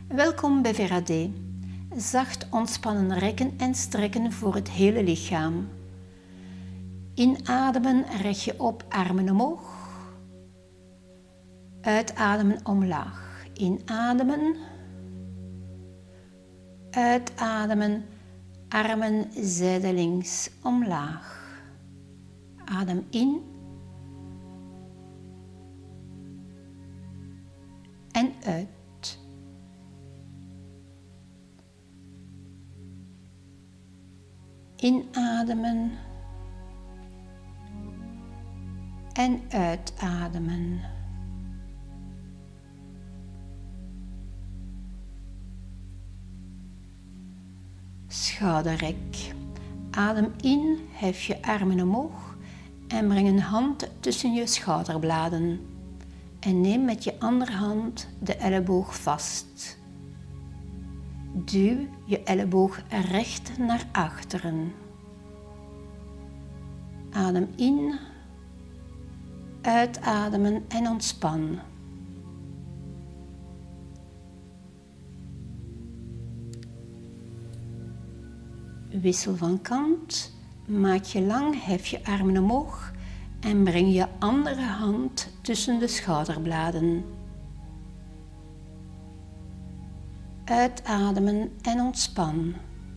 Welkom bij VRAD. Zacht ontspannen rekken en strekken voor het hele lichaam. Inademen, recht je op, armen omhoog. Uitademen, omlaag. Inademen. Uitademen, armen zijdelings omlaag. Adem in. En uit. Inademen en uitademen. Schouderrek. Adem in, hef je armen omhoog en breng een hand tussen je schouderbladen. En neem met je andere hand de elleboog vast. Duw je elleboog recht naar achteren. Adem in, uitademen en ontspan. Wissel van kant, maak je lang, hef je armen omhoog en breng je andere hand tussen de schouderbladen. Uitademen en ontspan.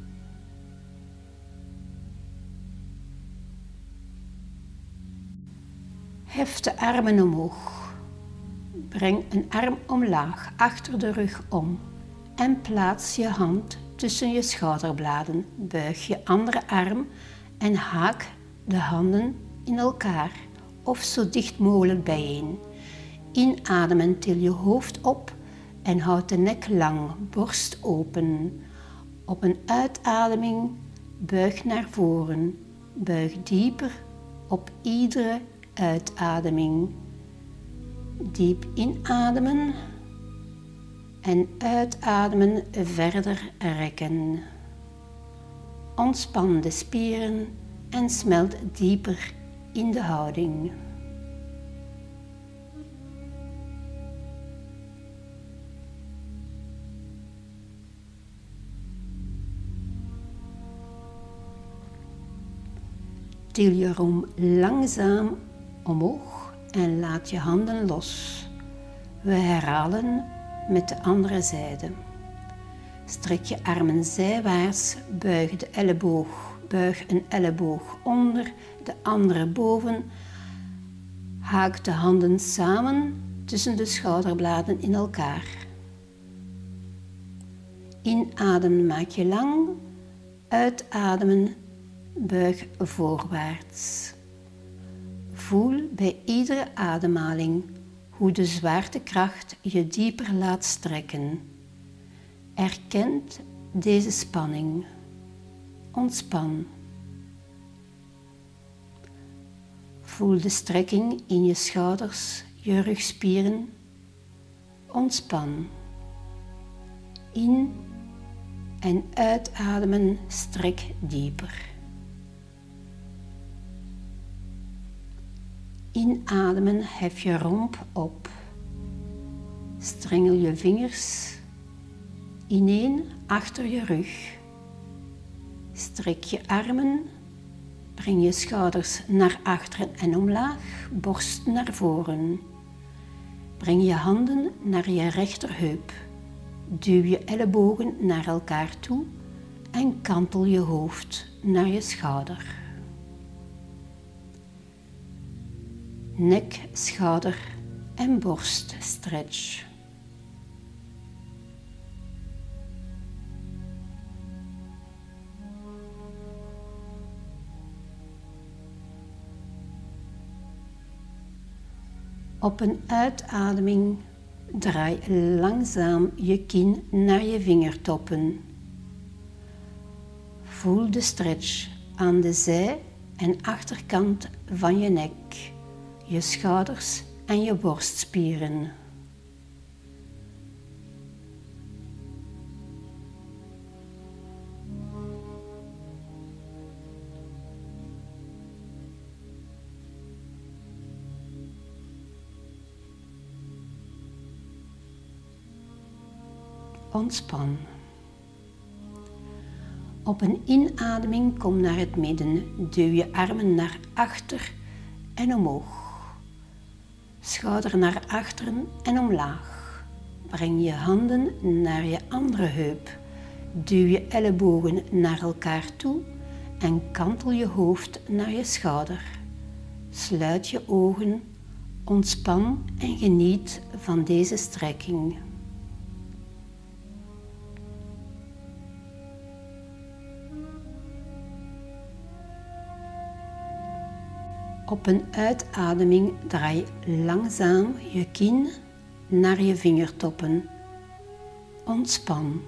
Hef de armen omhoog. Breng een arm omlaag, achter de rug om en plaats je hand tussen je schouderbladen. Buig je andere arm en haak de handen in elkaar of zo dicht mogelijk bijeen. Inademen, til je hoofd op en houd de nek lang, borst open. Op een uitademing buig naar voren. Buig dieper op iedere uitademing. Diep inademen en uitademen verder rekken. Ontspan de spieren en smelt dieper in de houding. Til je romp langzaam omhoog en laat je handen los. We herhalen met de andere zijde. Strek je armen zijwaarts, buig een elleboog onder, de andere boven. Haak de handen samen tussen de schouderbladen in elkaar. Inademen maak je lang, uitademen buig voorwaarts. Voel bij iedere ademhaling hoe de zwaartekracht je dieper laat strekken. Erken deze spanning. Ontspan. Voel de strekking in je schouders, je rugspieren. Ontspan. In- en uitademen, strek dieper. Inademen, hef je romp op. Strengel je vingers ineen achter je rug. Strek je armen, breng je schouders naar achteren en omlaag, borst naar voren. Breng je handen naar je rechterheup. Duw je ellebogen naar elkaar toe en kantel je hoofd naar je schouder. Nek, schouder en borst stretch. Op een uitademing draai langzaam je kin naar je vingertoppen. Voel de stretch aan de zij- en achterkant van je nek, je schouders en je borstspieren. Ontspan. Op een inademing kom naar het midden. Duw je armen naar achter en omhoog. Schouder naar achteren en omlaag. Breng je handen naar je andere heup. Duw je ellebogen naar elkaar toe en kantel je hoofd naar je schouder. Sluit je ogen, ontspan en geniet van deze strekking. Op een uitademing draai langzaam je kin naar je vingertoppen. Ontspan.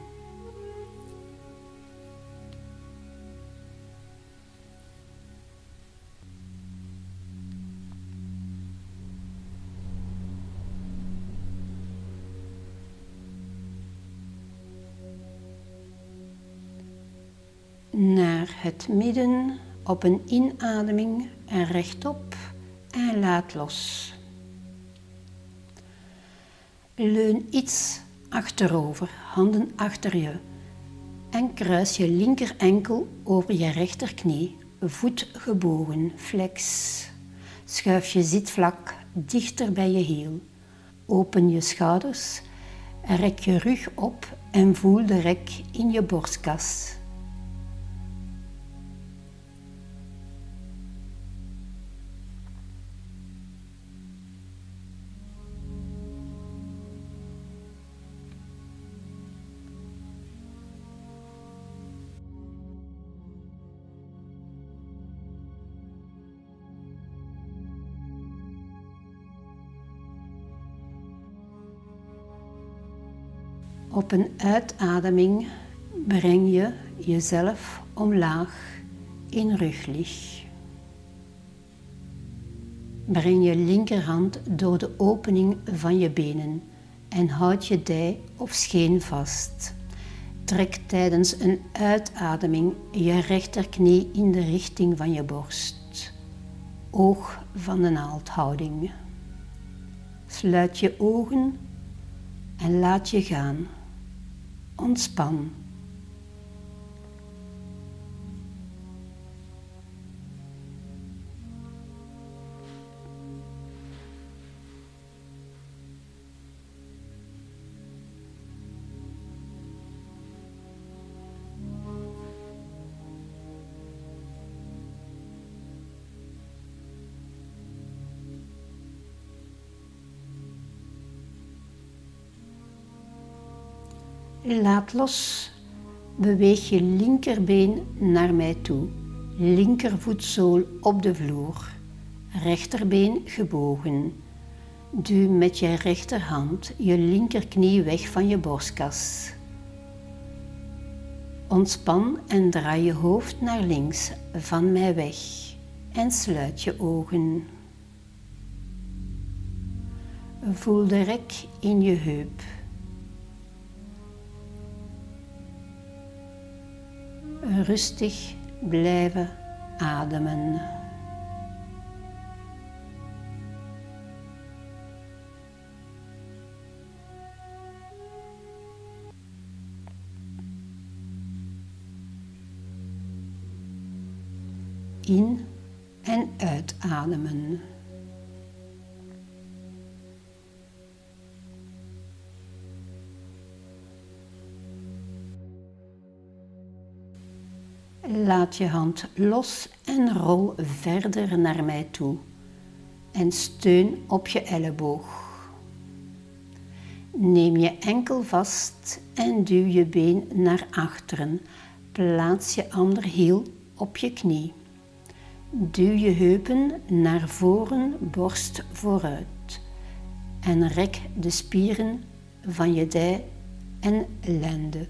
Naar het midden, op een inademing rechtop en laat los. Leun iets achterover, handen achter je en kruis je linker enkel over je rechterknie, voet gebogen, flex. Schuif je zitvlak dichter bij je hiel. Open je schouders, rek je rug op en voel de rek in je borstkas. Op een uitademing breng je jezelf omlaag in ruglig. Breng je linkerhand door de opening van je benen en houd je dij of scheen vast. Trek tijdens een uitademing je rechterknie in de richting van je borst. Oog van de naaldhouding. Sluit je ogen en laat je gaan. Ontspan. Laat los. Beweeg je linkerbeen naar mij toe. Linkervoetzool op de vloer. Rechterbeen gebogen. Duw met je rechterhand je linkerknie weg van je borstkas. Ontspan en draai je hoofd naar links van mij weg en sluit je ogen. Voel de rek in je heup. Rustig blijven ademen. In- en uitademen. Laat je hand los en rol verder naar mij toe en steun op je elleboog. Neem je enkel vast en duw je been naar achteren. Plaats je ander hiel op je knie. Duw je heupen naar voren, borst vooruit en rek de spieren van je dij en lende.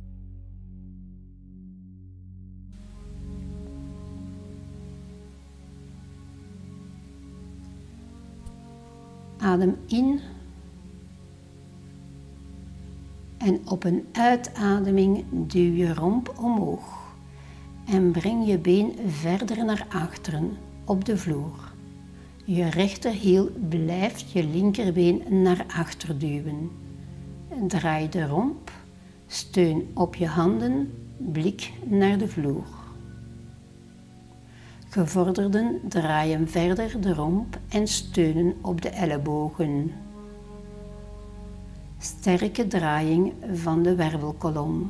Adem in en op een uitademing duw je romp omhoog en breng je been verder naar achteren op de vloer. Je rechterhiel blijft je linkerbeen naar achter duwen. Draai de romp Steun op je handen, blik naar de vloer. Gevorderden draaien verder de romp en steunen op de ellebogen. Sterke draaiing van de wervelkolom.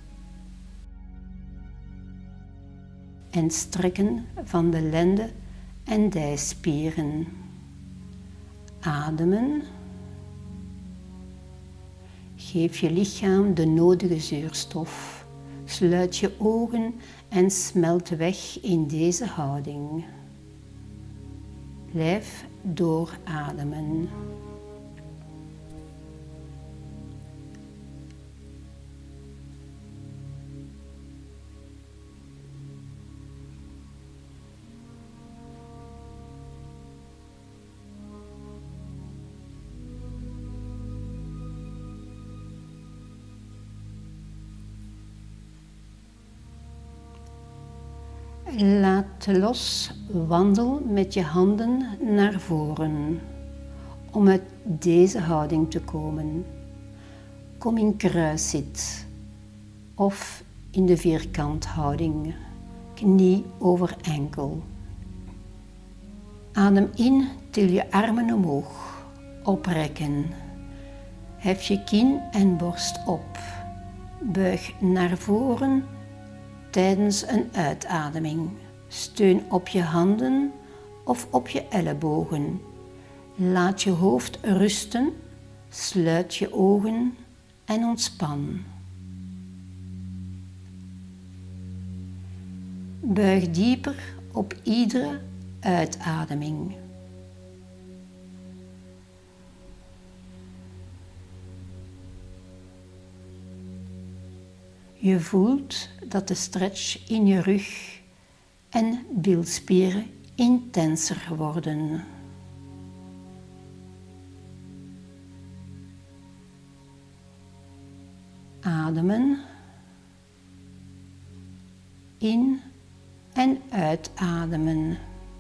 En strekken van de lende en dijspieren. Ademen. Geef je lichaam de nodige zuurstof. Sluit je ogen en smelt weg in deze houding. Blijf doorademen. Laat los, wandel met je handen naar voren om uit deze houding te komen. Kom in kruiszit of in de vierkanthouding, knie over enkel. Adem in, til je armen omhoog, oprekken. Hef je kin en borst op. Buig naar voren tijdens een uitademing. Steun op je handen of op je ellebogen. Laat je hoofd rusten, sluit je ogen en ontspan. Buig dieper op iedere uitademing. Je voelt dat de stretch in je rug en bilspieren intenser worden. Ademen. In en uitademen.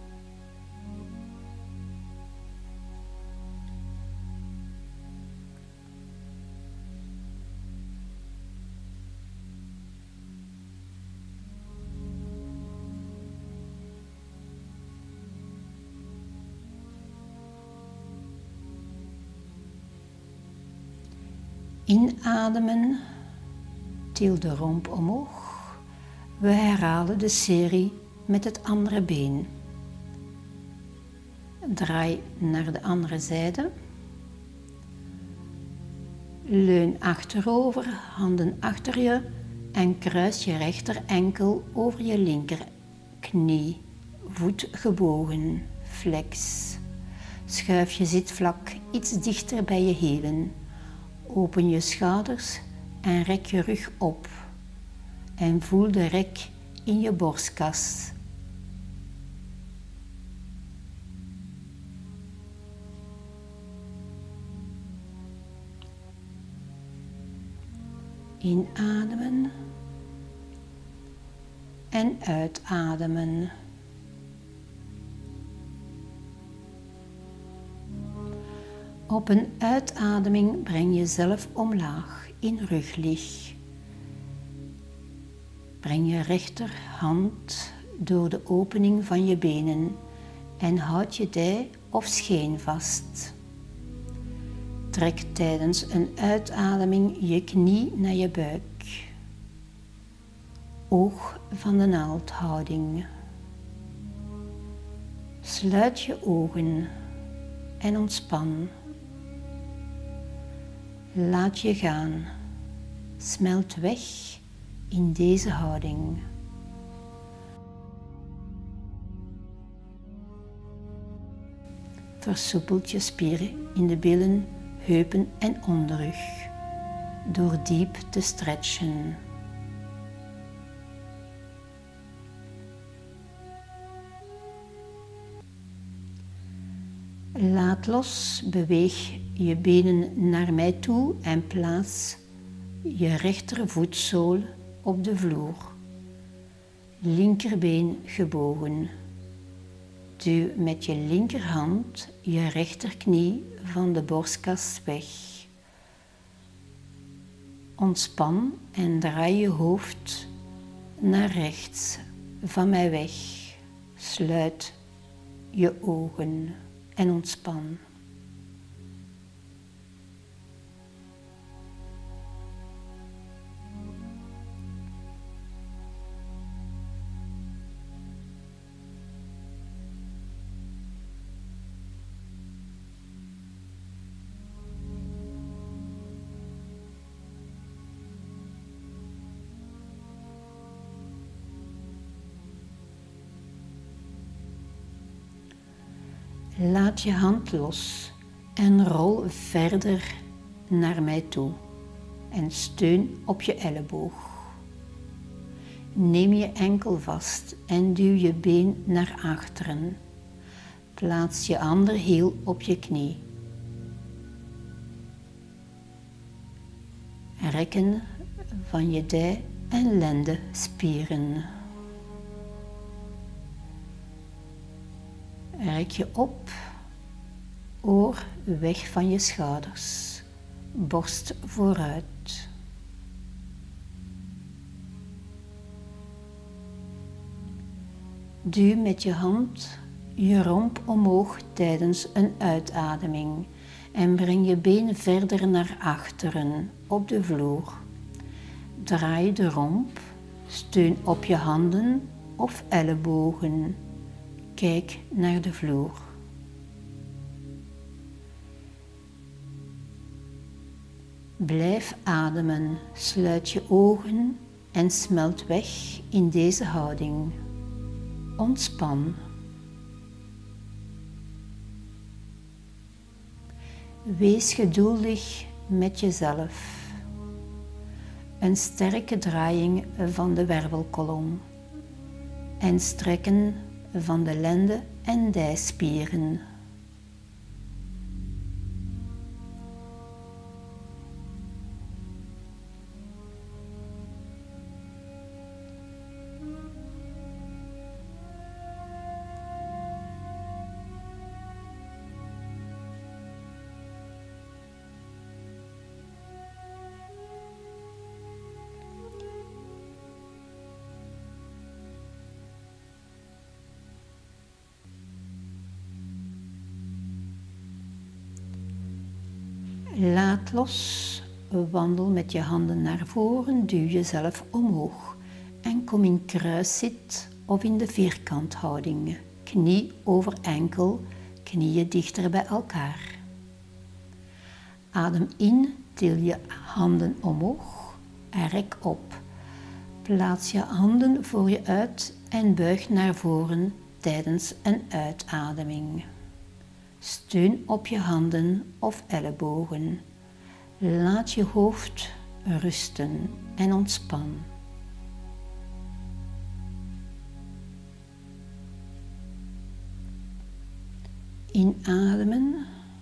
Inademen, til de romp omhoog. We herhalen de serie met het andere been. Draai naar de andere zijde. Leun achterover, handen achter je en kruis je rechter enkel over je linkerknie. Voet gebogen, flex. Schuif je zitvlak iets dichter bij je hielen. Open je schouders en rek je rug op. En voel de rek in je borstkas. Inademen en uitademen. Op een uitademing breng jezelf omlaag in ruglig. Breng je rechterhand door de opening van je benen en houd je dij of scheen vast. Trek tijdens een uitademing je knie naar je buik. Oog van de naaldhouding. Sluit je ogen en ontspan. Laat je gaan. Smelt weg in deze houding. Versoepelt je spieren in de billen, heupen en onderrug door diep te stretchen. Laat los, beweeg je benen naar mij toe en plaats je rechtervoetzool op de vloer. Linkerbeen gebogen. Duw met je linkerhand je rechterknie van de borstkas weg. Ontspan en draai je hoofd naar rechts van mij weg. Sluit je ogen en ontspan. Laat je hand los en rol verder naar mij toe en steun op je elleboog. Neem je enkel vast en duw je been naar achteren. Plaats je ander hiel op je knie. Rekken van je dij- en lendenspieren. Rek je op, oor weg van je schouders, borst vooruit. Duw met je hand je romp omhoog tijdens een uitademing en breng je been verder naar achteren op de vloer. Draai de romp, steun op je handen of ellebogen. Kijk naar de vloer. Blijf ademen, sluit je ogen en smelt weg in deze houding. Ontspan. Wees geduldig met jezelf. Een sterke draaiing van de wervelkolom en strekken van de lenden- en dijspieren. Laat los, wandel met je handen naar voren, duw jezelf omhoog en kom in kruiszit of in de vierkanthouding. Knie over enkel, knieën dichter bij elkaar. Adem in, til je handen omhoog en rek op. Plaats je handen voor je uit en buig naar voren tijdens een uitademing. Steun op je handen of ellebogen. Laat je hoofd rusten en ontspan. Inademen.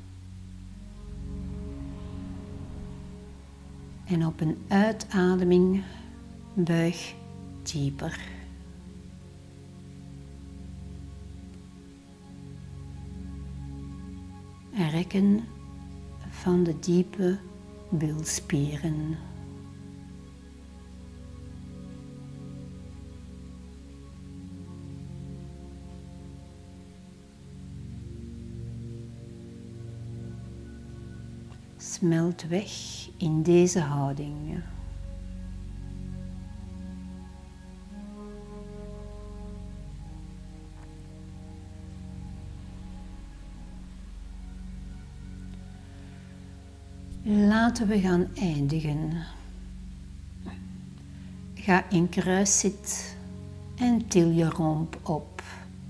En op een uitademing buig dieper. Rekken van de diepe bilspieren. Smelt weg in deze houding. Laten we gaan eindigen. Ga in kruiszit en til je romp op.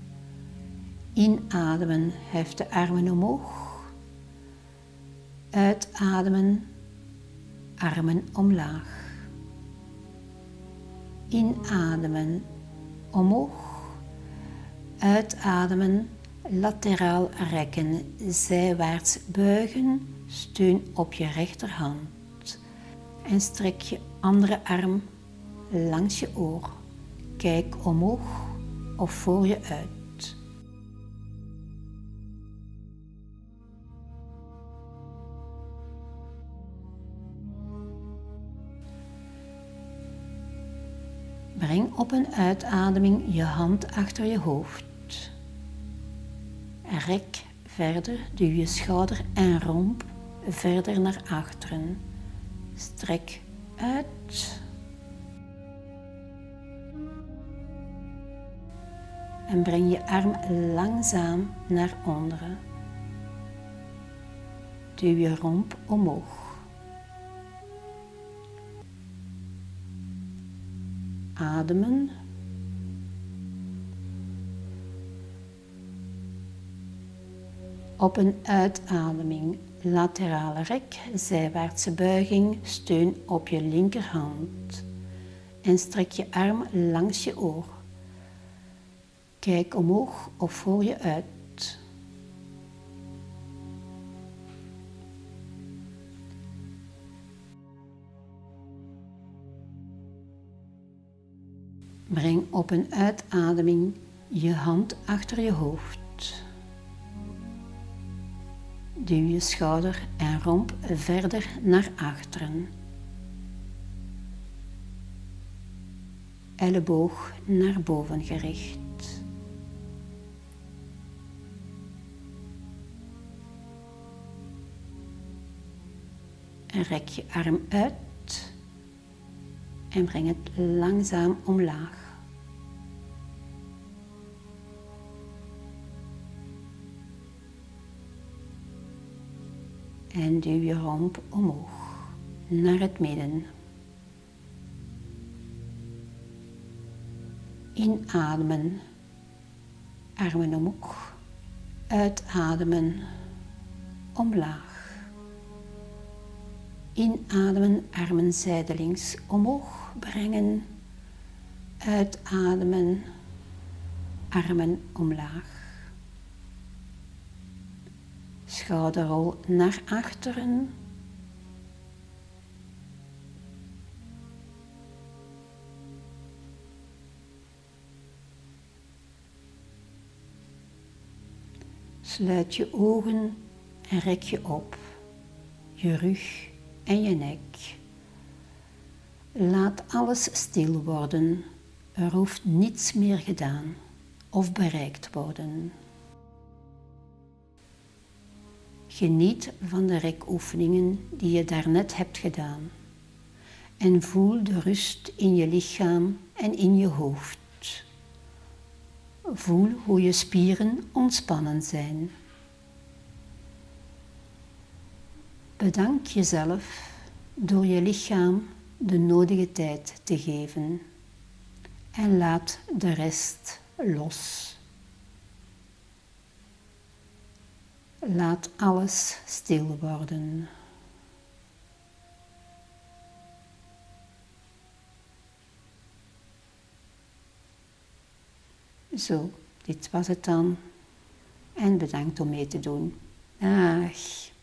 Inademen, hef de armen omhoog. Uitademen, armen omlaag. Inademen, omhoog. Uitademen, lateraal rekken, zijwaarts buigen. Steun op je rechterhand en strek je andere arm langs je oor. Kijk omhoog of voor je uit. Breng op een uitademing je hand achter je hoofd. Rek verder, duw je schouder en romp verder naar achteren. Strek uit. En breng je arm langzaam naar onderen. Duw je romp omhoog. Ademen. Op een uitademing, laterale rek, zijwaartse buiging, steun op je linkerhand. En strek je arm langs je oor. Kijk omhoog of voor je uit. Breng op een uitademing je hand achter je hoofd. Duw je schouder en romp verder naar achteren. Elleboog naar boven gericht. En rek je arm uit en breng het langzaam omlaag. En duw je romp omhoog naar het midden. Inademen, armen omhoog. Uitademen, omlaag. Inademen, armen zijdelings omhoog brengen. Uitademen, armen omlaag. Schouderrol naar achteren. Sluit je ogen en rek je op, je rug en je nek. Laat alles stil worden. Er hoeft niets meer gedaan of bereikt worden. Geniet van de rekoefeningen die je daarnet hebt gedaan. En voel de rust in je lichaam en in je hoofd. Voel hoe je spieren ontspannen zijn. Bedank jezelf door je lichaam de nodige tijd te geven. En laat de rest los. Laat alles stil worden. Zo, dit was het dan. En bedankt om mee te doen. Dag.